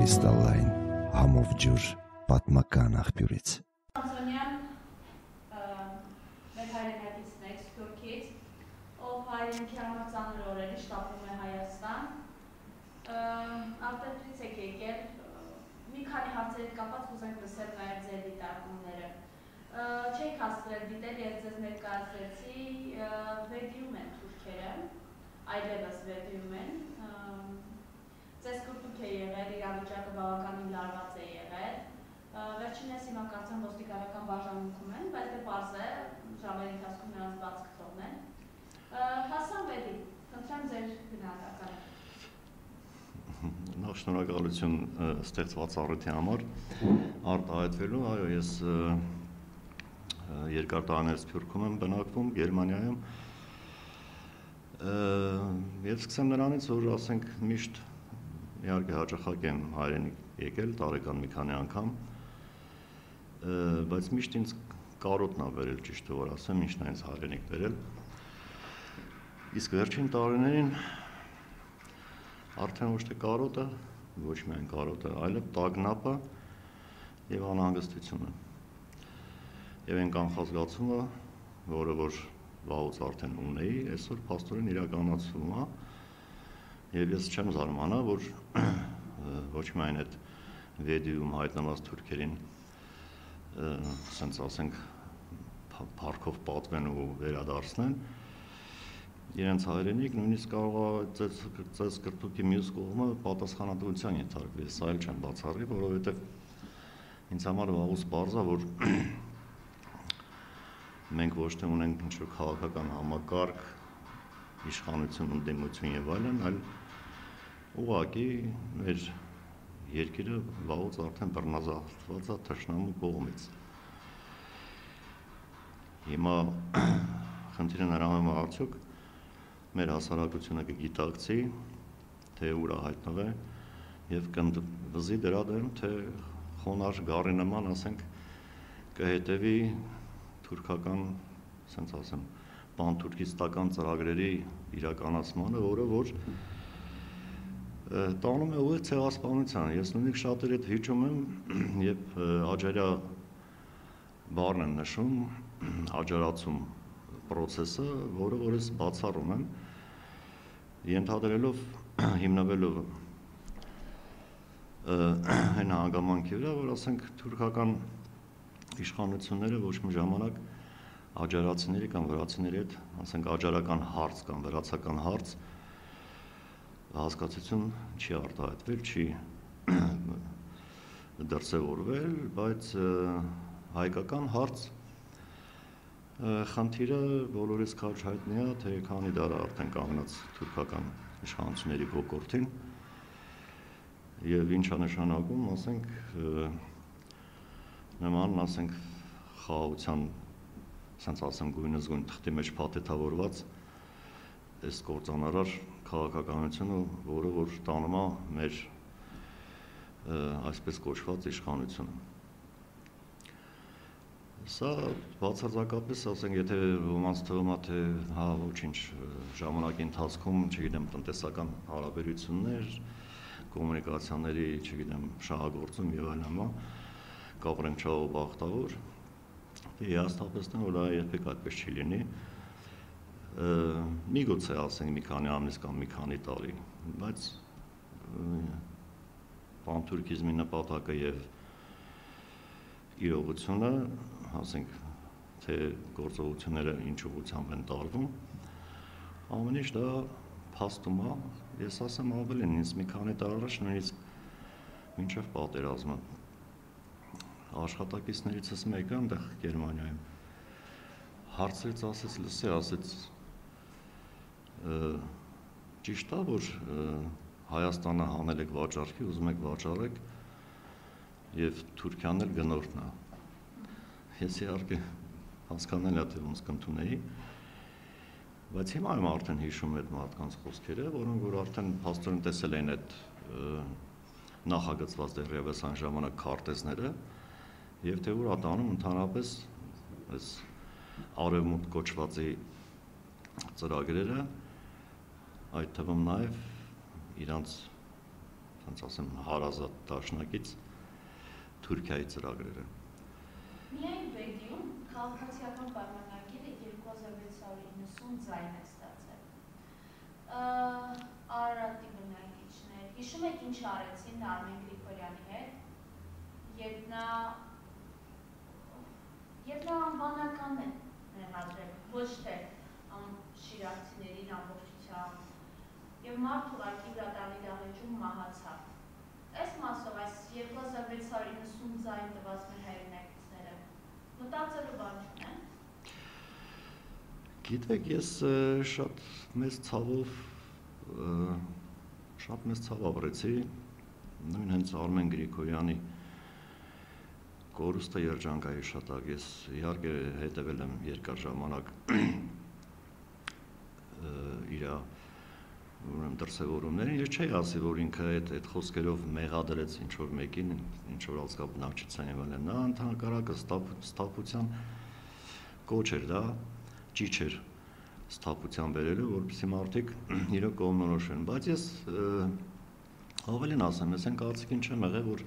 կրիստալային համով ջուր պատմական աղբյուրից։ Անսոնյան մեր հայրենակիցն է Թուրքից, ով հայրենիքի համար ծանր օրերի շտապում է Հայաստան։ Արտերից եք եկել, մի քանի հարցերի կապված կուզենք լսել նաև ձեր դիտարկումները։ Չեք հասցրել դիտել և ձեզ ներկայացրեցի վեդիում են թուրքերը, այլևս վեդիում են։ Ձեզ կրտուք է եղել, իրավիճակը բավականին լարված է եղել։ Վերջինս հիմա կարծեմ ոստիկանական բաժանմունքում են, բայց դե պարզ է, ժամերի ընթացքում նրանց բաց կթողնեն։ Հասան Վելի, խնդրեմ ձեր գնահատականը։ Նախ շնորհակալություն ստեղծված առիթի համար արտահայտվելու, այո, ես երկար տարիներ Սփյուռքում եմ բնակվում, Գերմանիայում, եւ սկսեմ նրանից, որ ասենք միշտ իհարկե հաճախակ եմ հայրենիք եկել, տարեկան մի քանի անգամ, բայց միշտ ինձ կարոտն ա բերել, ճիշտ է որ ասեմ, միշտ ինձ հայրենիք բերել։ Իսկ վերջին տարիներին արդեն ոչ թե կարոտը, ոչ միայն կարոտը, այլև տագնապը եւ անհանգստությունը։ Եվ այն կանխազգացումը, որը որ վաղուց արդեն ունեի, այսօր փաստորեն իրականացվում է։ Եվ ես չեմ զարմանա, որ ոչ միայն այդ վեդիում հայտնված թուրքերին ասենց ասենք փառքով պատվեն ու վերադարձնեն իրենց հայրենիք, նույնիսկ կարող է ծես կրտուկի մյուս կողմը պատասխանատվության ենթարկվի, ես այլ չեմ բացառի, որովհետև ինձ համար վաղուց պարզ է, որ մենք ոչ թե ունենք ինչ-որ քաղաքական համակարգ, իշխանություն, ընդդիմություն եւ այլն, այլ ուղղակի մեր երկիրը վաղուց արդեն բռնազավթված է թշնամու կողմից։ Հիմա խնդիրը նրանում է արդյոք մեր հասարակությունը կգիտակցի, թե ուր է հայտնվել եւ կընդվզի դրա դեմ, թե խոնարհ գառի նման, ասենք, կհետևի թուրքական, ասենց ասեմ, պանթուրքիստական ծրագրերի իրականացմանը, որը որ տանում է ուղիղ ցեղասպանության։ Ես նույնիսկ շատերի հետ հիճում եմ եւ աջարյա բառն եմ նշում, աջարացում process-ը, որը որ ես բացառում եմ, ենթադրելով, հիմնվելով այն հանգամանքի վրա, որ ասենք թուրքական իշխանությունները ոչ մի ժամանակ աջարացիների կամ վրացիների հետ, ասենք աջարական հարց կամ վրացական հարց հասկացություն չի արտահայտվել, չի դրսևորվել, բայց հայկական հարց խնդիրը բոլորիս քաջ հայտնի է, թե քանի դար արդեն կանգնած թուրքական իշխանությունների կոկորդին եւ ինչ է նշանակում, ասենք նման, ասենք խաղաղության, ասենց ասեմ, գույնզգույն թղթի մեջ փաթեթավորված այս կործանարար քաղաքականությունը, որը որ տանում է մեր այսպես կոչված իշխանությունը։ Սա բացարձակապես, ասենք, եթե ոմանց թվում է, թե հա ոչինչ ժամանակի ընթացքում, չգիտեմ, տնտեսական հարաբերություններ, կոմունիկացիաների, չգիտեմ, շահագործում եւ այլն, կապրենք չաղ բախտավոր, հաստատեցնեմ, որ դա երբեք այդպես չի լինի։ Միգուցե ասենք մի քանի ամիս կամ մի քանի տարի, բայց պանթուրքիզմի նպատակը եւ իրողությունը, ասենք, թե գործողությունները ինչ ուղղությամբ են տարվում, ամեն ինչ դա փաստում է, ես ասեմ ավելին, ինձ մի քանի տարի առաջ նույնիսկ մինչև պատերազմը աշխատակիցներիցս մեկը այնտեղ Գերմանիայում հարցրեց, ասեց, լսի, ասեց, ճիշտ է, որ Հայաստանը հանել եք վաճառքի, ուզում եք վաճառեք եւ Թուրքիան էլ գնորդն է։ Ես իհարկե հասկանալի է, թե ոնց կընդունեի, բայց հիմա եմ արդեն հիշում այդ մարդկանց խոսքերը, որոնք որ արդեն փաստորեն տեսել են այդ նախագծված դեռևս այն ժամանակ քարտեզները եւ թե ուր ատանում ընդհանրապես այս արևմուտք կոչվածի ծրագրերը, այդ թվում նաեւ իրանց ոնց ասեմ, հարազատ դաշնակից Թուրքիայի ծրագրերը։ Միայն Վեդիում քաղաքացիական պայմանագիրը 2690 ձայն է ստացել։ Արարատի բնակիչներ, հիշում եք ինչ արեցին Արմեն Գրիգորյանի հետ, երբ նա անվանական է ներհադրել, ոչ թե շիրակցիներին ամբողջությամբ, և մարդ ուղղակի դատարանի դահլիճում մահացավ։ Այս մասով, այս 2690 ձայն տված մեր հայրենակիցները մտածելու բան չունեն։ Գիտեք, ես շատ մեծ ցավ ապրեցի, նույն հենց Արմեն Գրիգորյանի կորուստը երջանկայի շատակ, ես իհարկե հետևել եմ երկար ժամանակ իր դրսևորումներին, ես չէի ասի, որ ինքը այդ խոսքերով մեղադրեց ինչ-որ մեկին, ինչ-որ ազգաբնակչության եւ այլն, նա ընդհանրակը սթափության կոչ էր, դա ճիչ էր սթափության բերելու, որպեսզի մարդիկ իրոք կողմնորոշվեն, բայց ես ավելին ասեմ, ես այն կարծիքին չեմ եղել, որ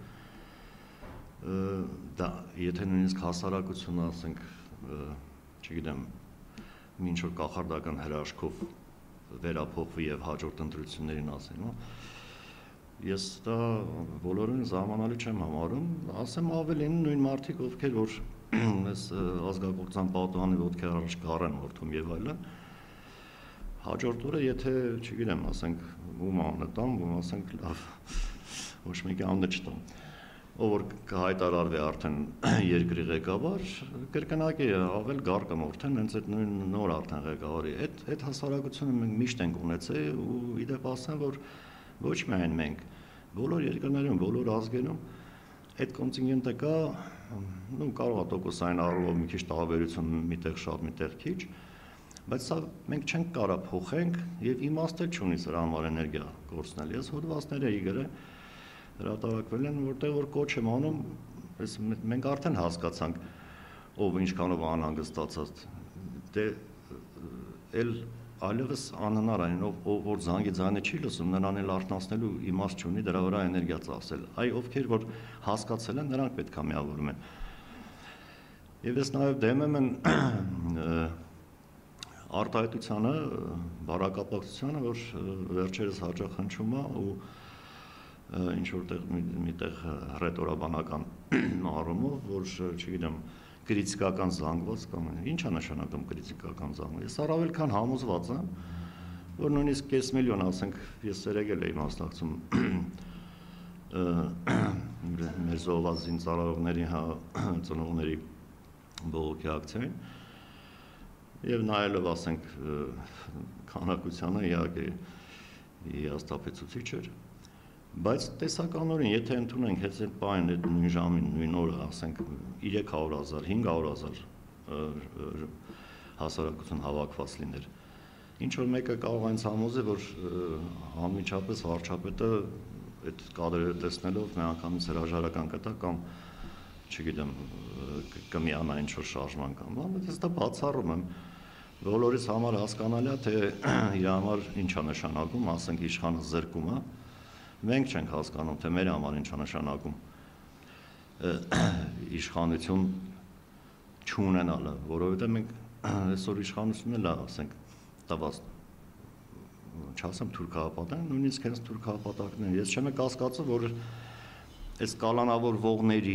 դա եթե նույնիսկ հասարակությունը, ասենք, չգիտեմ, ինչ-որ կախարդական հրաշքով վերափոխվի եւ հաջորդ ընտրություններին ասեմ, ես դա բոլորին զարմանալի չեմ համարում, ասեմ ավելին նույն մարդիկ, ովքեր որ այս ազգակողության պատուհանի ոտքի առաջ կառեն մորթում եւ այլն, հաջորդ օրը եթե, չգիտեմ, ասենք, ում անունը տամ, ում ասենք լավ, ոչ մեկի անունը չտամ, ով որ կհայտարարվի արդեն երկրի ղեկավար, կրկնակի ավել գար կմորթեն, հենց այդ նույն նոր արդեն ղեկավարի, այդ հասարակությունը մենք միշտ ենք ունեցել ու իդեպ ասեմ, որ ոչ միայն մենք, բոլոր երկրներում, բոլոր ազգերում այդ կոնտինգենտը կա, կարող է տոկոսային առումով մի քիչ տարբերություն միտեղ շատ, միտեղ քիչ, բայց սա մենք չենք կարող փոխենք եւ իմաստ չունի սրա համար էներգիա կորցնել։ Ես հոդվածներ էի գրել հրատարակվել են, որտեղ որ կոչ եմ անում, մենք արդեն հասկացանք, ով ինչքանով անհանգստացած, դե էլ այլևս անհնար այն, ով որ զանգի ձայնը չի լսում, նրան էլ արթնացնելու իմաստ չունի դրա վրա էներգիա ծախսել։ Այ ովքեր որ հասկացել են, նրանք պետք է միավորվում են։ Եվ ես նաև դեմ եմ արտահայտությանը, բարակապակցությանը, որ վերջերս հաճախ հնչում է ու ինչ որտեղ միտեղ ռետորաբանական առումով, որ չգիտեմ, կրիտիկական զանգված կամ ի՞նչ է նշանակում կրիտիկական զանգված։ Ես առավել քան համոզված եմ, որ նույնիսկ 5 միլիոն, ասենք, ես երեգել էի մասնակցում մեր զոհված զինծառայողների ծնողների բողոքի ակցիային եւ նայելով, ասենք, քանակությանը իհարկե հիասթափեցուցիչ էր, բայց տեսականորեն, եթե ընդունենք հենց այդ պահին, այդ նույն ժամին, նույն օրը, ասենք 300,000, 500,000 հասարակություն հավաքված լիներ, ինչ որ մեկը կարող է ինձ համոզել, որ անմիջապես վարչապետը այդ կադրերը տեսնելով միանգամից հրաժարական կտա կամ չգիտեմ, կմիանա ինչ-որ շարժման կամ բան, բայց ես դա բացառում եմ, բոլորիս համար հասկանալի է, թե իր համար ինչ է նշանակում, ասենք իշխանը զրկում է, մենք չենք հասկանում, թե մեր համար ինչ է նշանակում իշխանություն չունենալը, որովհետև մենք այսօր իշխանությունն էլ ասենք տված չասեմ թուրքահապատակ, նույնիսկ հենց թուրքահապատակներ, ես չեմ կասկածում, որ այս կալանավորվողների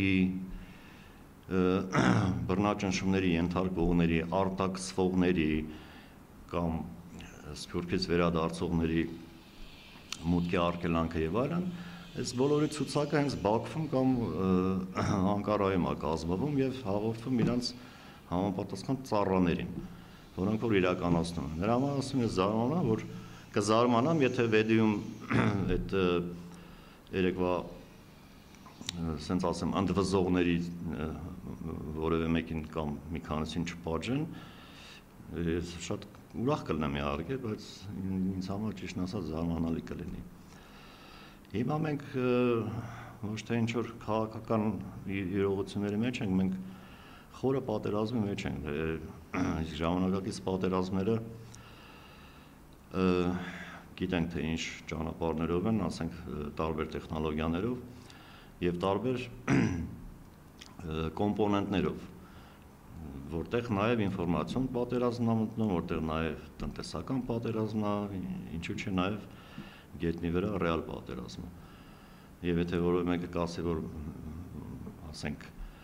բռնաճնշումների ենթարկվողների, արտաքսվողների կամ սփյուռքից վերադարձողների մուտքի արգելանքը եւ այլն, այս բոլորի ցուցակը հենց Բաքվում կամ Անկարայում է կազմվում եւ հաղորդվում իրենց համապատասխան ծառաներին, որոնք որ իրականացնում են։ Նրա համար ասում ես զարմանա, որ կզարմանամ, եթե Վեդիում այդ երեկվա սենց ասեմ, ընդվզողների որևէ մեկին կամ մի քանիսին չպատժեն, ես շատ ուրախ կլինեմ իհարկե, բայց ինձ համար ճիշտն ասած զարմանալի կլինի։ Հիմա մենք ոչ թե ինչ որ քաղաքական իրողությունների մեջ ենք, մենք խորը պատերազմի մեջ ենք, ժամանակակից պատերազմները գիտենք թե ինչ ճանապարհներով են, ասենք տարբեր տեխնոլոգիաներով եւ տարբեր կոմպոնենտներով, որտեղ նաեւ ինֆորմացիոն պատերազմն է մտնում, որտեղ նաեւ տնտեսական պատերազմն է, ինչու՞ չէ նաեւ գետնի վրա ռեալ պատերազմը։ Եվ եթե որևէ մեկը կասի, որ ասենք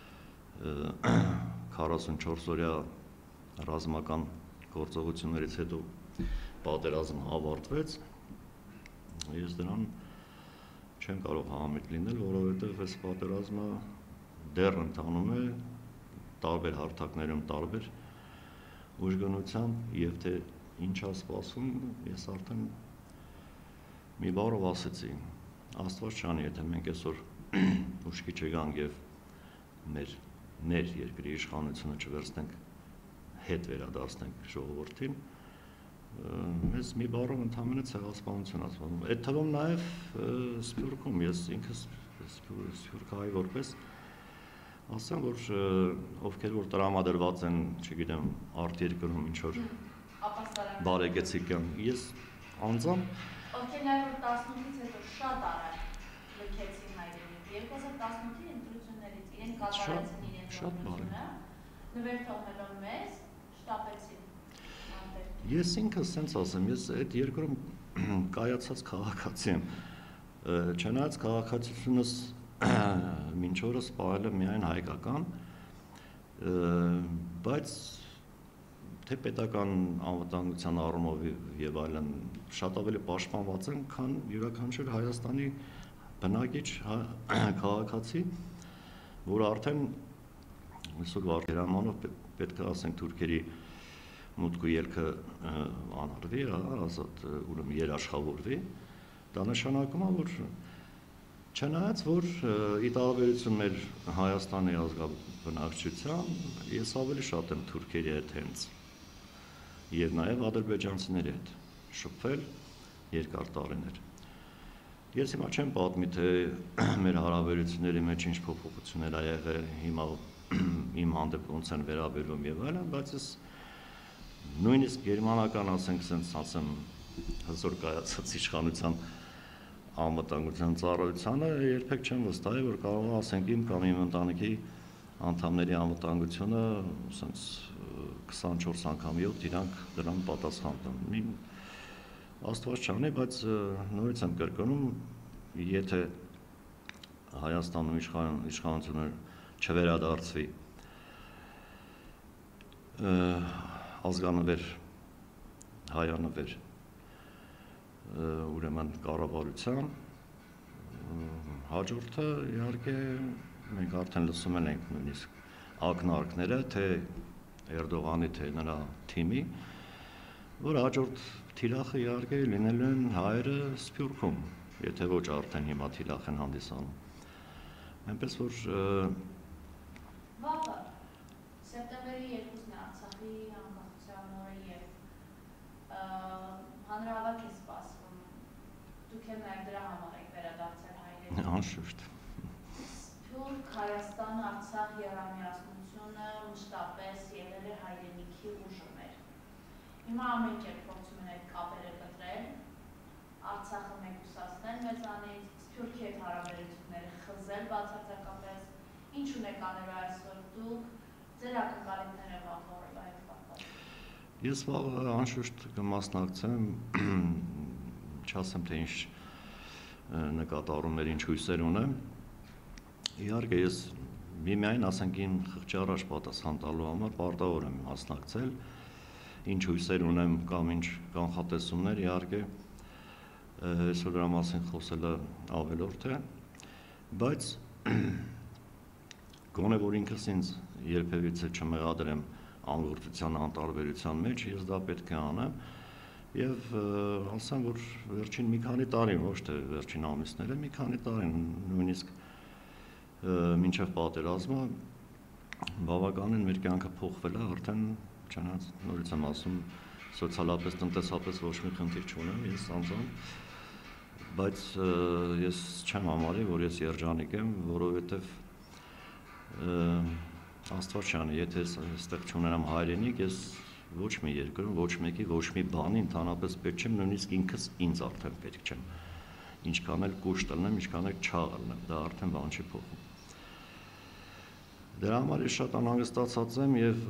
44 օրյա ռազմական գործողություններից հետո պատերազմը ավարտվեց, ես դրան չեմ կարող համամիտ լինել, որովհետև այս պատերազմը դեռ ընթանում է տարբեր հարթակներում, տարբեր ուժգնությամբ, եւ թե ինչ է սպասում, ես արդեն մի բառով ասեցի, Աստված չանի, եթե մենք այսօր ուշքի չգանք եւ մեր երկրի իշխանությունը չվերցնենք, հետ վերադարձնենք ժողովրդին, մեզ մի բառով ընդհանրապես ցեղասպանություն ասում։ Այդ թվում նաեւ Սփյուռքում ես ինքս Սփյուռքահայ որպես ասեմ, որ ովքեր որ տրամադրված են, չգիտեմ, արտերկրում ինչ որ բարեկեցիկյան, ես անձամբ ովքեր նաև 18-ից հետո շատ արագ լքեցին հայրենիք, 2018-ի ընտրություններից իրենք կատարեցին իրենց ընտրությունը, նվեր թողնելով մեզ, շտապեցին։ Ես ինքս սենց ասեմ, ես այդ երկրում կայացած քաղաքացի եմ, չնայած քաղաքացիությունս մինչ օրս պահել եմ միայն հայկական, բայց թե պետական անվտանգության առումով եւ այլն շատ ավելի պաշտպանված են, քան յուրաքանչյուր Հայաստանի բնակիչ քաղաքացի, որ արդեն այսօր վարկերանով պետք է ասենք թուրքերի մուտք ու ելքը անարվի, ազատ ուրեմն երաշխավորվի, դա նշանակում է, որ չնայած որ ի տարբերություն մեր Հայաստանի ազգաբնակչության, ես ավելի շատ եմ թուրքերի հետ հենց եւ նաեւ ադրբեջանցիների հետ շփվել երկար տարիներ։ Ես հիմա չեմ պատմի, թե մեր հարաբերությունների մեջ ինչ փոփոխություններ ա եղել, հիմա իմ հանդեպ ոնց են վերաբերվում եւ այլն, բայց ես նույնիսկ գերմանական ասենք sense ասեմ հզոր կայացած իշխանության անվտանգության ծառայությանը երբեք չեմ վստահի, որ կարող է ասենք իմ կամ իմ ընտանիքի անդամների անվտանգությունը sense 24 անգամ 7 իրանք դրան պատասխան տան։ Աստված չանի, բայց նորից եմ կրկնում, եթե Հայաստանում իշխանությունը չվերադարձվի ազգանվեր, հայանվեր ուրեմն կառավարության, հաջորդը իհարկե մենք արդեն լսում ենք նույնիսկ ակնարկները, թե Էրդողանի, թե նրա թիմի, որ հաջորդ թիրախը իհարկե լինելու են հայերը Սփյուռքում, եթե ոչ արդեն հիմա թիրախ են հանդիսանում։ Այնպես որ Վաղը սեպտեմբերի 2-ն է Արցախի անկախության օրը եւ հանրահավաք է սպասվում։ Դուք էլ նաեւ դրա համար եք վերադարձել հայրենիք։ Անշուշտ։ Սփյուռք, Հայաստան, Արցախ երամիասնությունը մշտապես եղել է հայրենիքի ուժը մեր։ Հիմա ամեն կերպ փորձում են այդ կապերը կտրել, Արցախը մեկուսացնել մեզանից, Սփյուռքի հետ հարաբերությունները խզել բացարձակապես, ինչ ունեք անելու այսօր դուք, ձեր ակնկալիքները վաղվա հետ կապված։ Ես վաղը անշուշտ կմասնակցեմ, չասեմ թե ինչ նկատառումներ, ինչ հույսեր ունեմ։ Իհարկե ես միմիայն ասենք իմ խղճի առաջ պատասխան տալու համար պարտավոր եմ մասնակցել, ինչ հույսեր ունեմ կամ ինչ կանխատեսումներ, իհարկե այսօր դրա մասին խոսելը ավելորդ է, բայց գոնե որ ինքս ինձ երբևիցե չմեղադրեմ անգործության անտարբերության մեջ, ես դա պետք է անեմ եւ ասեմ, որ վերջին մի քանի տարի, ոչ թե վերջին ամիսները, մի քանի տարի նույնիսկ մինչև պատերազմը բավականին մեր կյանքը փոխվել է, արդեն չնայած նորից եմ ասում, սոցիալապես, տնտեսապես ոչ մի խնդիր չունեմ, ես անձամբ, բայց ես չեմ համարի, որ ես երջանիկ եմ, որովհետև Աստված չանի, եթե այստեղ չունենամ հայրենիք, ես ոչ մի երկրում, ոչ մեկի, ոչ մի բանի ընդհանրապես պետք չեմ, նույնիսկ ինքս ինձ արդեն պետք չեմ։ Ինչքան էլ կուշտ ելնեմ, ինչքան էլ չաղ ելնեմ, դա արդեն բան չի փոխում։ Դրա համար ես շատ անհանգստացած եմ եւ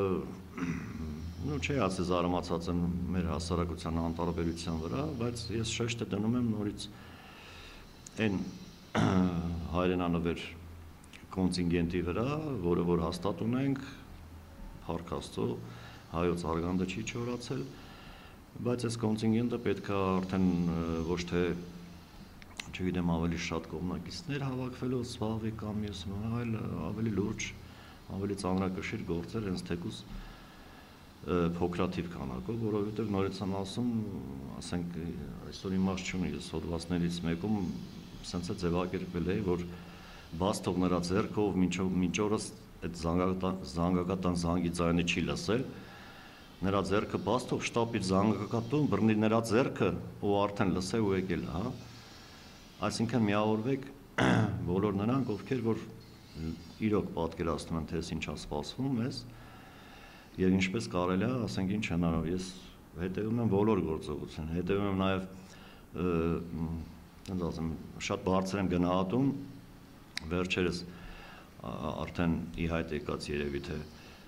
չի ասի զարմացած եմ մեր հասարակության անտարբերության վրա, բայց ես շեշտը դնում եմ նորից այն հայրենանվեր կոնտինգենտի վրա, որը որ հաստատ ունենք, փառք Աստծո, հայոց արգանդը չի չորացել, բայց այս կոնտինգենտը պետք է արդեն ոչ թե, չգիտեմ, ավելի շատ կողմնակիցներ հավաքվելով զբաղվի կամ ես այլ ավելի լուրջ, ավելի ծանրակշիռ գործեր, հենց թեկուզ փոքրաթիվ քանակով, որովհետև նորից եմ ասում, ասենք այսօր իմաստ չունի, ես հոդվածներից մեկում սենց է ձևակերպել էի, որ բաց թող նրա ձեռքով մինչ օրս այդ զանգակատան զանգի ձայնը չի լսել, նրա ձեռքը բաց թող շտապից զանգակատում, բռնի նրա ձեռքը ու արդեն լսե ու եկել է, հա։ Այսինքն միավորվեք բոլոր նրանք, ովքեր որ իրոք պատկերացնում են, թե ինչ է սպասվում մեզ, եւ ինչպես կարելի է, ասենք ինչ հնարավոր, ես հետեւում եմ բոլոր գործողություններին, հետեւում եմ նաեւ այնպես ասեմ, շատ բարձր եմ գնահատում վերջերս արդեն ի հայտ եկած երևի թե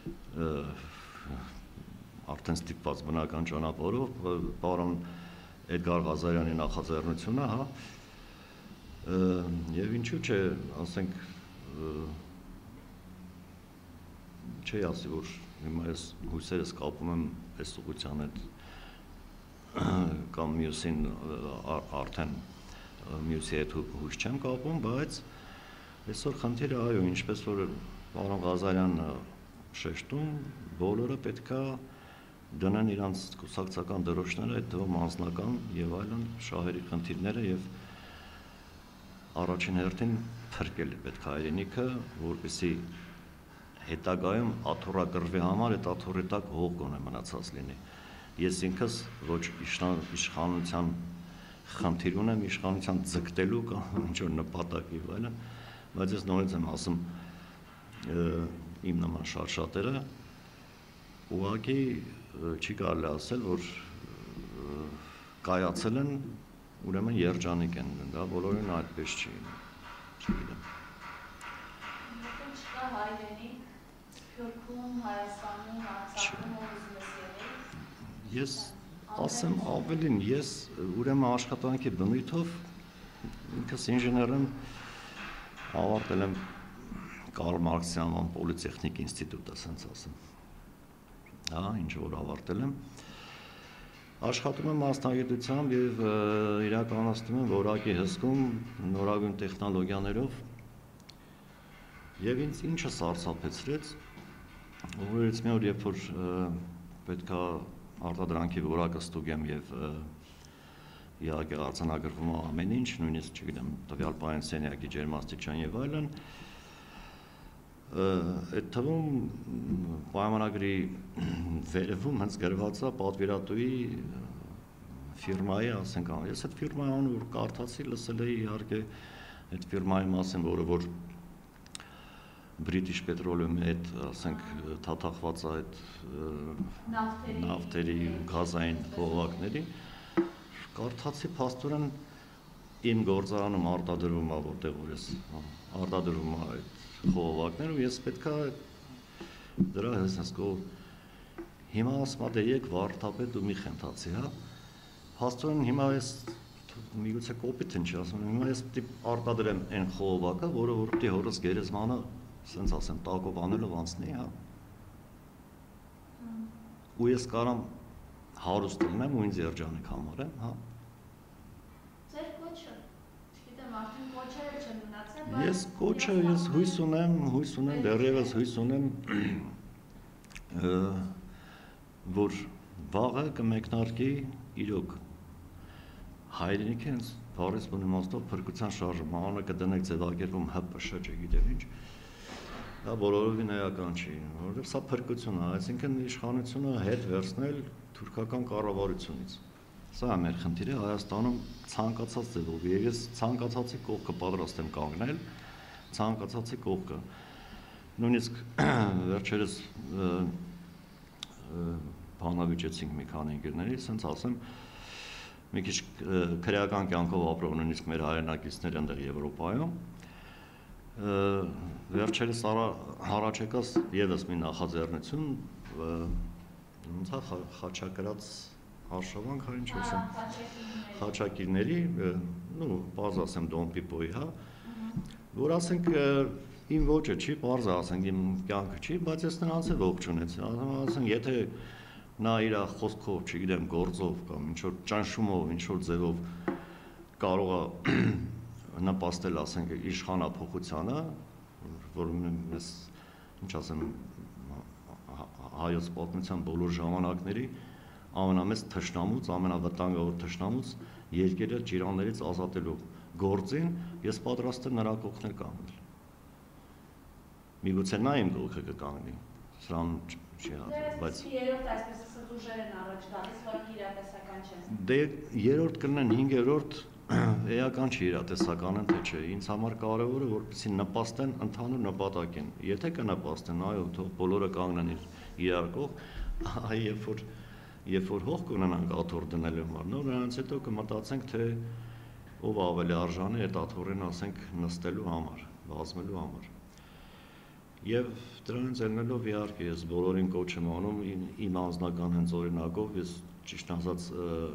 արդեն ստիպված բնական ճանապարհով պարոն Էդգար Ղազարյանի նախաձեռնությունը, հա, եւ ինչու՞ չէ, ասենք չի ասի, որ հիմա ես հույսերս կապում եմ այս ուղղության հետ կամ մյուսին արդեն մյուսի հետ հույս չեմ կապում, բայց այսօր խնդիրը այո, ինչպես որ պարոն Ղազարյանն շեշտում, բոլորը պետքա դնեն իրանց կուսակցական դրոշները, այդ թվում անձնական եւ այլն շահերի խնդիրները եւ առաջին հերթին փրկել է պետք հայրենիքը, որպեսզի հետագայում աթոռագրվի համար այդ աթոռի տակ հող գոնե մնացած լինի։ Ես ինքս ոչ իշխանության խնդիր ունեմ, իշխանության ձգտելու կամ ինչ-որ նպատակ եւ այլն, բայց ես նորից եմ ասում իմ նման շատերը ուղղակի չի կարելի ասել, որ կայացել են, ուրեմն երջանիկ են, դա բոլորին այդպես չի, չգիտեմ։ Չկա հայրենիք, Սփյուռքում, Հայաստանում, Արցախում, ուզում ես եղել։ Ես ասեմ ավելին, ես ուրեմն աշխատանքի բնույթով ինքս ինժեներ եմ, ավարտել եմ Կարլ Մարքսյան պոլիտեխնիկ ինստիտուտը, ասենց ասեմ։ Հա, ինչ որ ավարտել եմ։ Աշխատում եմ մասնագիտությամբ եւ իրականացնում եմ որակի հսկում նորագույն տեխնոլոգիաներով եւ ինձ ինչը սարսափեցրեց, որից մի օր երբ որ պետքա արտադրանքի որակը ստուգեմ եւ իհարկե արձանագրվում է ամեն ինչ, նույնիսկ չգիտեմ տվյալ պահին սենյակի ջերմաստիճան եւ այլն, այդ թվում պայմանագրի վերևում հենց գրված է պատվիրատուի ֆիրմայի, ասենք, ես այդ ֆիրմայի անունը կարդացի, լսել էի իհարկե այդ ֆիրմայի մասին, որը որ British Petroleum-ի հետ, ասենք, թաթախված է այդ նավթերի ու գազային խողովակների, կարդացի փաստորեն իմ գործարանում արտադրվում է, որտեղ որ ես արտադրվում է այդ խողովակներ ու ես պետքա դրա հեսկո հիմա ասում եմ եկ վարդապետ ու մի խնդացի, հա, փաստորեն հիմա ես միգուցե կոպիտ ինչ ասում եմ, հիմա ես պետք է արտադրեմ այն խողովակը, որը որ պետք է հորս գերեզմանը, ասենց ասեմ, տակով անելով անցնի, հա։ Ու ես կարամ հարուստ լինեմ ու ինձ երջանիկ համարեմ, հա։ Ձեր կոչը, չգիտեմ, արդեն կոչերը չեն մնացել, բայց ես կոչը, ես հույս ունեմ, դեռևս հույս ունեմ, որ վաղը կմեկնարկի իրոք հայրենիքը հենց բառից բուն իմաստով փրկության շարժումը կդնեք ձևակերպում ՀՊՇ, չգիտեմ ինչ, դա բոլորովին էական չի, որովհետև սա փրկություն է, այսինքն իշխանությունը հետ վերցնել թուրքական կառավարությունից։ Սա է մեր խնդիրը Հայաստանում ցանկացած ձևով, եւ ես ցանկացածի կողքը պատրաստ եմ կանգնել, ցանկացածի կողքը։ Նույնիսկ վերջերս բանավիճեցինք մի քանի ընկերների, ասենց ասեմ, մի քիչ քրեական կյանքով ապրող նույնիսկ մեր հայրենակիցներ այնտեղ Եվրոպայում, վերջերս առաջ եկած եւս մի նախաձեռնություն, ոնց է խաչակրած արշավանք, հա ինչ ասեմ, խաչակիրների, նու բազ ասեմ Դոմպիպոյի, հա, որ ասենք իմ ոճը չի, բարձ ասենք իմ կյանքը չի, բայց ես նրանց է ողջունեցի, ասենք եթե նա իր խոսքով, չգիտեմ, գործով կամ ինչ որ ճնշումով, ինչ որ ձևով կարող է նպաստել, ասենք, իշխանափոխությանը, որ ես ինչ ասեմ, հայոց պատմության բոլոր ժամանակների ամենամեծ թշնամուց, ամենավտանգավոր թշնամուց երկրը ճիրաններից ազատելու գործին ես պատրաստ եմ նրա կողքն կանգնել։ Միգուցե նա իմ կողքը կկանգնի, սրան չի հատվում, բայց երրորդ այսպես ասած ուժեր են առաջ գալիս, որ իրատեսական չեն։ Դե երրորդ կլինեն 5-րդ էական չի իրատեսական են թե չէ, ինձ համար կարևորը որպեսզի նպաստեն ընդհանուր նպատակին։ Եթե կնպաստեն, այո, թող բոլորը կանգնեն իրար կողք, երբ որ հող կունենանք աթոռ դնելու համար, նրանց հետո կմտածենք, թե ով ավելի արժանի այդ աթոռին, ասենք, նստելու համար, բազմելու համար։ Եվ դրանից ելնելով իհարկե ես բոլորին կոչ եմ անում իմ անձնական հենց օրինակով, ես ճիշտ ասած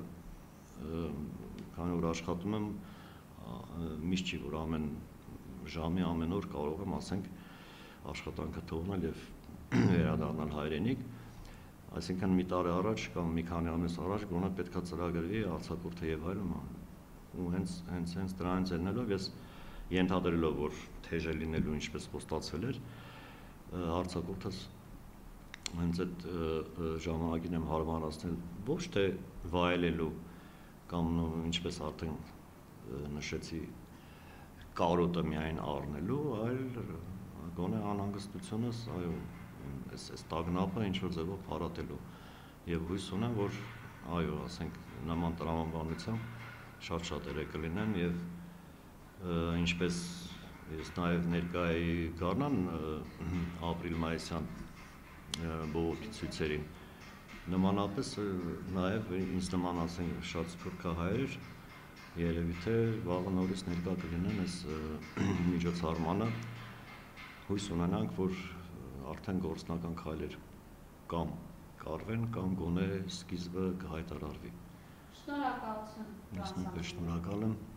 քանի որ աշխատում եմ միշտ չի որ ամեն ժամի ամեն օր կարող եմ ասենք աշխատանքը թողնել եւ վերադառնալ հայրենիք, այսինքն մի տարի առաջ կամ մի քանի ամիս առաջ գոնե պետքա ծրագրվի արձակուրդը եւ այլն ու հենց դրանից ելնելով ես ենթադրելով որ թեժ է լինելու ինչպես խոստացվել էր արձակուրդս հենց այդ ժամանակին եմ հարմարացնել ոչ թե վայելելու կամ ինչպես արդեն նշեցի կարոտը միայն առնելու, այլ գոնե անհանգստությունս, այո, այս տագնապը ինչ որ ձևով փարատելու եւ հույս ունեմ, որ այո, ասենք նման տրամաբանությամբ շատ կլինեն եւ ինչպես ես նաեւ ներկայի գարնան ապրիլ-մայիսյան բողոքի ցույցերին նմանապես նաեւ ինձ նման ասենք շատ սփյուռքահայեր երևի թե վաղը նորից ներկա կլինեն այս միջոցառմանը հույս ունենանք որ արդեն գործնական քայլեր կամ կարվեն կամ գոնե սկիզբը կհայտարարվի։ Շնորհակալություն։ Ես նույնպես շնորհակալ եմ